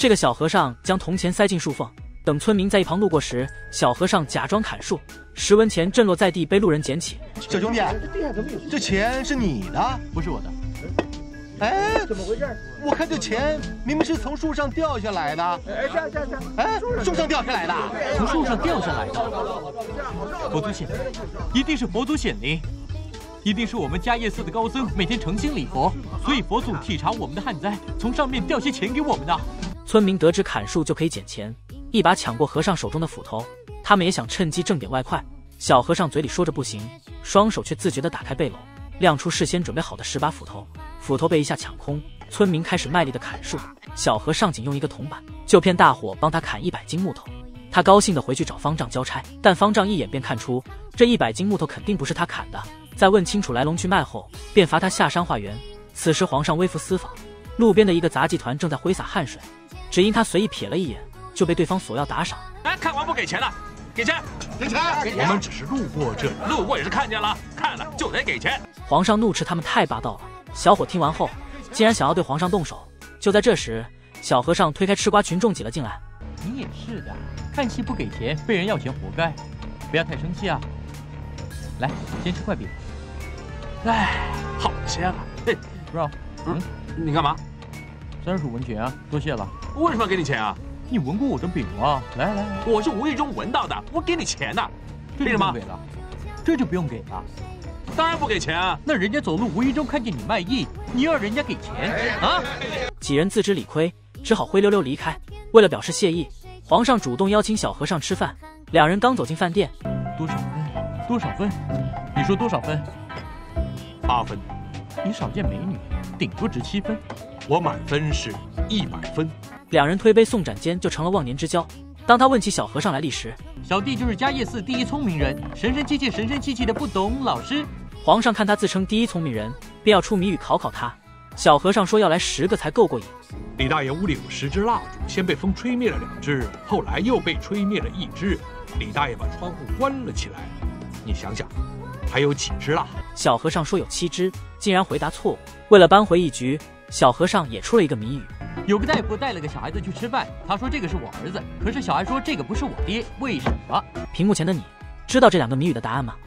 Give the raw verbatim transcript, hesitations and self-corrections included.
这个小和尚将铜钱塞进树缝，等村民在一旁路过时，小和尚假装砍树，十文钱震落在地，被路人捡起。 小兄弟，这钱是你的？ 不是我的。 哎，怎么回事？我看这钱明明是从树上掉下来的。哎，下下下！哎，树上掉下来的， 从树上掉下来的。佛祖显灵，一定是佛祖显灵。 一定是我们迦叶寺的高僧每天诚心礼佛，所以佛祖体察我们的旱灾，从上面掉些钱给我们的。 村民得知砍树就可以捡钱，一把抢过和尚手中的斧头，他们也想趁机挣点外快。小和尚嘴里说着不行，双手却自觉地打开背篓，亮出事先准备好的十把斧头。斧头被一下抢空，村民开始卖力地砍树。小和尚仅用一个铜板，就骗大伙帮他砍一百斤木头。他高兴地回去找方丈交差，但方丈一眼便看出这一百斤木头肯定不是他砍的。 在问清楚来龙去脉后，便罚他下山化缘。此时皇上微服私访，路边的一个杂技团正在挥洒汗水，只因他随意瞥了一眼，就被对方索要打赏。 哎，看完不给钱了，给钱， 给钱！ 我们只是路过这里，路过也是看见了，看了就得给钱。 皇上怒斥他们太霸道了。小伙听完后，竟然想要对皇上动手。就在这时，小和尚推开吃瓜群众挤了进来。 你也是的，看戏不给钱，被人要钱活该，不要太生气啊。来，先吃块饼。 哎，好些了。嘿， 让，嗯， 你干嘛？ 三十五文钱啊，多谢了。 为什么要给你钱啊？ 你闻过我的饼吗？来来来， 我是无意中闻到的，我给你钱的。 这就不用给了，这就不用给了。 当然不给钱啊！ 那人家走路无意中看见你卖艺，你要人家给钱啊？ 几人自知理亏，只好灰溜溜离开。为了表示谢意，皇上主动邀请小和尚吃饭。两人刚走进饭店， 多少分？多少分？你说多少分？ 八分， 你少见美女，顶多值七分。 我满分是一百分。 两人推杯送盏间就成了忘年之交。当他问起小和尚来历时， 小弟就是迦叶寺第一聪明人，神神气气、神神气气的不懂老师。 皇上看他自称第一聪明人，便要出谜语考考他。小和尚说要来十个才够过瘾。 李大爷屋里有十支蜡烛，先被风吹灭了两支，后来又被吹灭了一支。李大爷把窗户关了起来，你想想。 还有几只啦？ 小和尚说有七只，竟然回答错误。为了扳回一局，小和尚也出了一个谜语： 有个大夫带了个小孩子去吃饭，他说这个是我儿子，可是小孩说这个不是我爹，为什么？ 屏幕前的你，知道这两个谜语的答案吗？